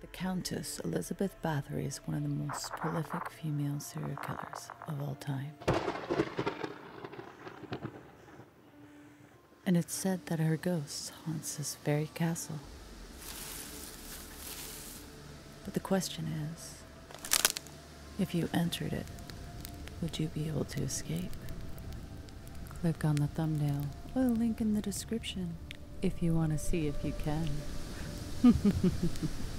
The Countess Elizabeth Bathory is one of the most prolific female serial killers of all time. And it's said that her ghost haunts this very castle. But the question is, if you entered it, would you be able to escape? Click on the thumbnail or the link in the description if you want to see if you can.